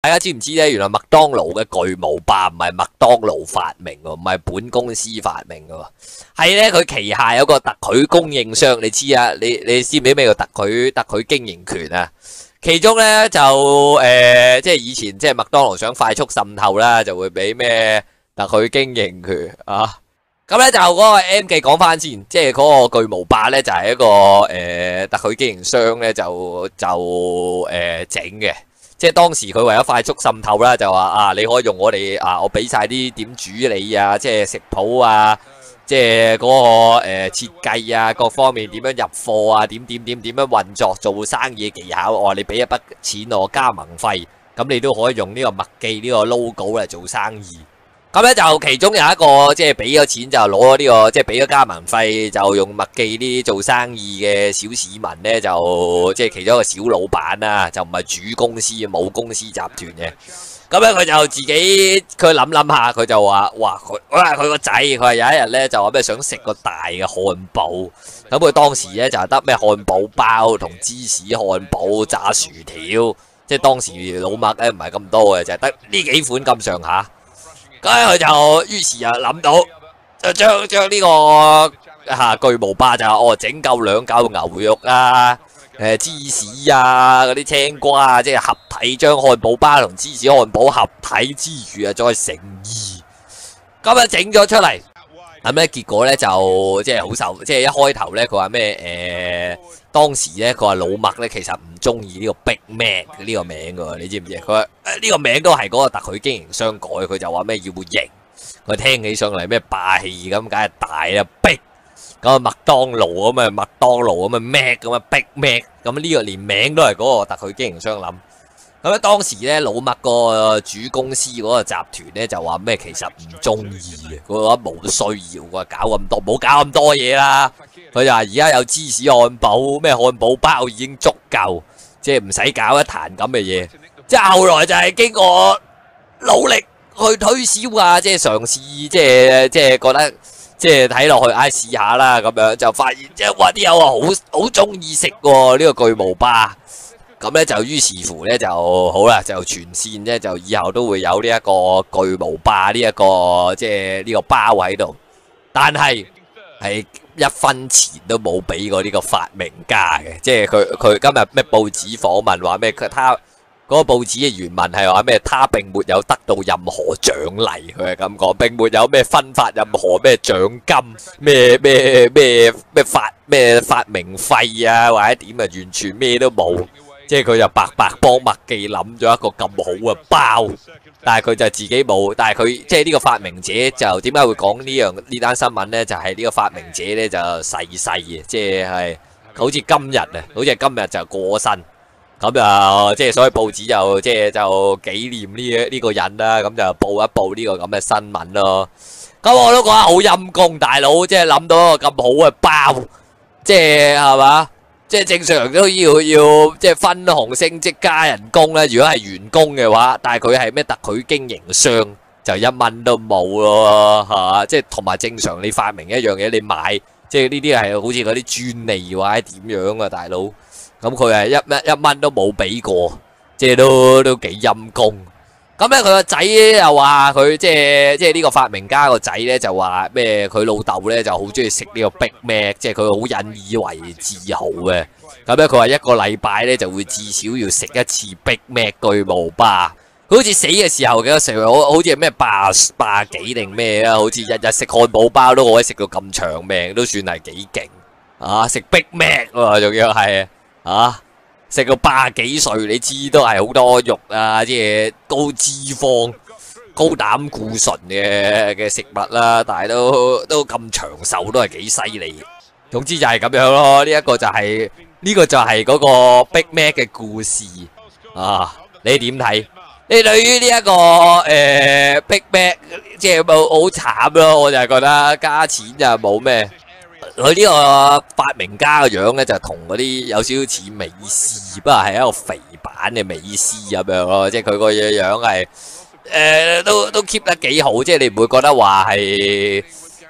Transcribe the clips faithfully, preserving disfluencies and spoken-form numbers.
大家知唔知咧？原來麥當勞嘅巨無霸唔係麥當勞發明喎，唔係本公司發明嘅喎，係咧佢旗下有個特許供應商，你知啊？你你知唔知咩叫特許特許經營權啊？其中咧就誒、呃，即係以前即係麥當勞想快速滲透啦，就會俾咩特許經營權啊？咁咧就嗰個 M 記講翻先，即係嗰個巨無霸咧就係、是、一個誒、呃、特許經營商咧就就誒整嘅。即係當時佢為咗快速滲透啦，就話啊，你可以用我哋啊，我俾晒啲點煮你啊，即係食譜啊，即係嗰、那個誒設計啊，各方面點樣入貨啊，點點點點樣運作做生意嘅技巧，我話你俾一筆錢我加盟費，咁你都可以用呢個麥記呢個 logo 嚟做生意。咁咧就其中有一個即係俾咗錢就攞咗呢個即係俾咗加盟費就用麥記啲做生意嘅小市民咧就即係其中一個小老闆啦，就唔係主公司母公司集團嘅。咁咧佢就自己佢諗諗下佢就話哇佢哇佢個仔佢係有一日咧就話咩想食個大嘅漢堡，咁佢當時咧就係得咩漢堡包同芝士漢堡炸薯條，即係當時老麥咧唔係咁多嘅，就係得呢幾款咁上下。咁佢就於是啊諗到，就將將呢個嚇巨無霸就哦整夠兩嚿牛肉啊，誒芝士啊嗰啲青瓜啊，即係合體將漢堡包同芝士漢堡合體之餘啊，再乘二，咁啊整咗出嚟，咁咧結果咧就即係好受，即係一開頭咧佢話咩誒？當時咧佢話老麥咧其實唔中意呢個 Big Mac 呢個名噶，你知唔知？佢話呢個名都係嗰個特許經營商改，佢就話咩要型，佢聽起上嚟咩霸氣咁，梗係大啊 Big，咁啊麥當勞咁啊麥當勞咁啊 Mac 咁啊 Big Mac，咁呢個連名都係嗰個特許經營商諗。咁咧當時咧老麥個主公司嗰個集團咧就話咩其實唔中意嘅，佢話冇需要，佢話搞咁多，冇搞咁多嘢啦。佢就話而家有芝士漢堡，咩漢堡包已經足夠，即係唔使搞一壇咁嘅嘢。即係後來就係經過努力去推銷啊，即係嘗試，即係即係覺得即係睇落去，唉試下啦咁樣，就發現即係話啲友啊好好中意食喎呢個巨無霸。咁咧就於是乎咧就好啦，就全線咧就以後都會有呢一個巨無霸呢一個即係呢個包喺度，但係係一分錢都冇俾過呢個發明家嘅，即係佢佢今日咩報紙訪問話咩？佢他嗰個報紙嘅原文係話咩？他並沒有得到任何獎勵，佢係咁講，並沒有咩分發任何咩獎金，咩咩咩咩發咩發明費啊，或者點啊，完全咩都冇。即係佢就白白幫麥記諗咗一個咁好嘅包，但係佢就自己冇。但係佢即係呢個發明者就點解會講呢樣呢單新聞呢？就係、是、呢個發明者呢就逝世嘅，即係好似今日啊，好似今日就過身，咁就即係所以報紙就即係就紀念呢呢個人啦，咁就報一報呢個咁嘅新聞咯。咁我都覺得好陰功，大佬即係諗到一個咁好嘅包，即係係嘛？即係正常都要要即係分紅升職加人工咧。如果係員工嘅話，但係佢係咩特許經營商，就一蚊都冇咯，係嘛？即係同埋正常你發明一樣嘢，你買即係呢啲係好似嗰啲專利或者點樣啊，大佬。咁佢係一蚊一蚊都冇俾過，即係都都幾陰功。咁咧佢個仔又話佢即係即係呢個發明家個仔咧就話咩？佢老豆咧就好中意食呢個 Big Mac， 即係佢好引以為自豪嘅。咁咧佢話一個禮拜咧就會至少要食一次 Big Mac 巨無霸。佢好似死嘅時候嘅成日好好似係咩八八幾定咩啊？好似日日食漢堡包都可以食到咁長命，都算係幾勁啊！食 Big Mac 喎，仲要係啊！食到八幾歲，你知都係好多肉啊，即係高脂肪、高膽固醇嘅嘅食物啦，但係都都咁長壽，都係幾犀利。總之就係咁樣咯，呢一個就係呢個就係嗰個 Big Mac 嘅故事啊！你點睇？你對於呢一個誒 Big Mac 即係好好慘咯，我就係覺得加錢就冇咩。佢呢個發明家嘅樣咧，就同嗰啲有少少似美斯，不過係一個肥版嘅美斯咁樣咯。即係佢個樣係誒都都 keep 得幾好，即係你唔會覺得話係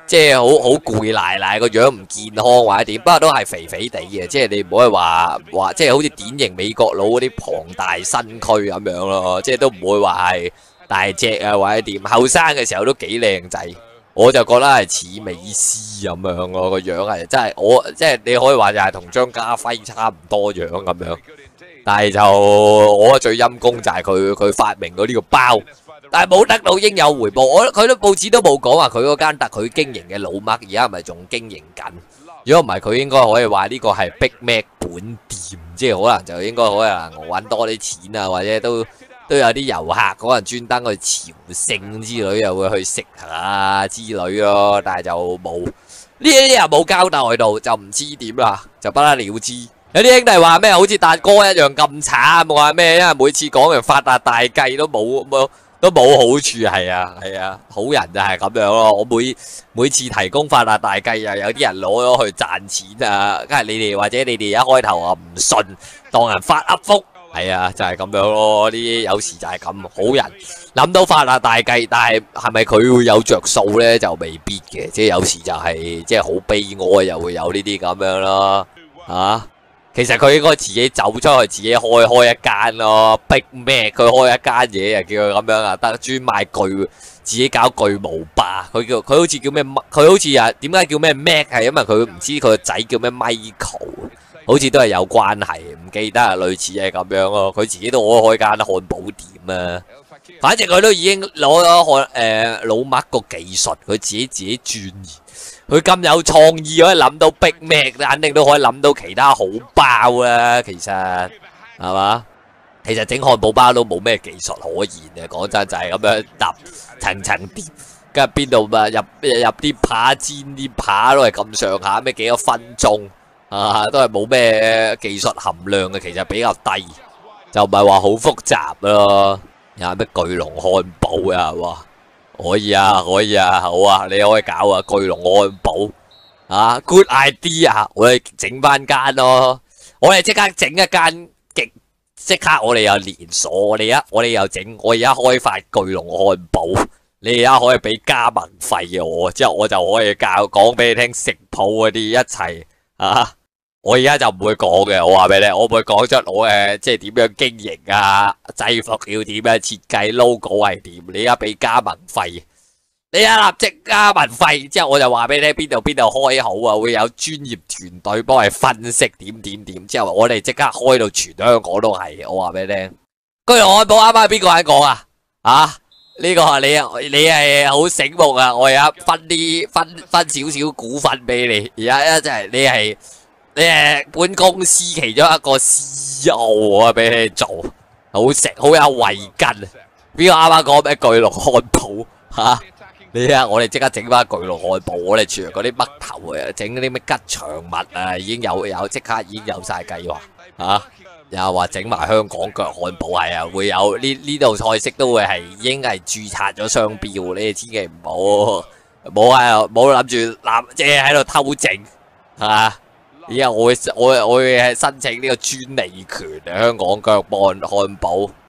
即係好好攰賴賴個樣唔健康或者點，不過都係肥肥地嘅，即係你唔可以話話即係好似典型美國佬嗰啲龐大身軀咁樣咯，即係都唔會話係大隻啊或者點，後生嘅時候都幾靚仔，我就覺得係似美斯咁樣咯，個樣係真係我即係你可以話就係同張家輝差唔多樣咁樣，但係就我最陰功就係佢佢發明嗰呢個包。但係冇得到應有回報，我佢都報紙都冇講話佢嗰間特許經營嘅老麥而家係咪仲經營緊？如果唔係，佢應該可以話呢個係 Big Mac 本店，即係可能就應該可能揾多啲錢啊，或者都都有啲遊客可能專登去朝聖之類，又會去食下之類咯。但係就冇呢啲又冇交代到，就唔知點啦，就不得了之。有啲兄弟話咩？好似達哥一樣咁慘，話咩？因為每次講完發達大計都冇冇。都冇好處，係啊係啊，好人就係咁樣咯。我每每次提供發達大計，又有啲人攞咗去賺錢啊，梗係你哋或者你哋一開頭啊唔信，當人發噏福，係啊就係咁樣咯。呢啲有時就係咁，好人諗到發達大計，但係係咪佢會有着數呢？就未必嘅，即係有時就係即係好悲哀，又會有呢啲咁樣咯，啊！其實佢應該自己走出去，自己開開一間咯，逼咩？佢開一間嘢啊，叫佢咁樣啊，得專賣巨，自己搞巨無霸。佢叫佢好似叫咩？佢好似啊，點解叫咩 Mac？ 係因為佢唔知佢個仔叫咩 Michael， 好似都係有關係，唔記得啊，類似係咁樣咯。佢自己都開開間漢堡店啊。反正佢都已經攞咗漢誒老麥個技術，佢自己自己鑽研。佢咁有創意，可以諗到Big Mac，肯定都可以諗到其他好包啦。其實係嘛？其實整漢堡包都冇咩技術可言嘅，講真就係咁樣揼層層疊，跟住邊度啊入入啲扒煎啲扒都係咁上下，咩幾多分鐘啊，都係冇咩技術含量嘅，其實比較低，就唔係話好複雜咯。有咩巨龍漢堡啊？哇！可以啊，可以啊，好啊，你可以搞啊，巨龍漢堡啊 ，good idea， 我哋整翻間咯，我哋即刻整一間極，即刻我哋有連鎖，我哋而我哋又整，我而家開發巨龍漢堡，你而家可以俾加盟費嘅我，之後我就可以教講俾你聽食譜嗰啲一齊啊。我而家就唔會講嘅，我話俾你，我唔會講出我誒，即係點樣經營啊，制服要點樣設計 logo 係點，你而家俾加盟費，你而家立即加盟費，之後我就話俾你聽邊度邊度開好啊，會有專業團隊幫你分析點點點，之後我哋即刻開到全香港都係，我話俾你聽。巨龍漢堡啱啱係邊個喺講啊？啊，呢個係你啊，你係好醒目啊！我而家分啲分分少少股份俾你，而家一就係你係。你係本公司其中一個 C E O 啊，俾你做，好食好有慧根。邊個啱啱講咩巨龍漢堡吓？你睇下，我哋即刻整翻巨龍漢堡，我哋除嗰啲嘜頭啊，整嗰啲咩吉祥物啊，已經有有即刻已經有晒計劃吓。又話整埋香港腳漢堡係啊，會有呢呢道菜式都會係已經係註冊咗商標，你哋千祈唔好冇係冇諗住攬即係喺度偷整吓。而家我會我我會申請呢個專利權啊，香港腳漢漢堡。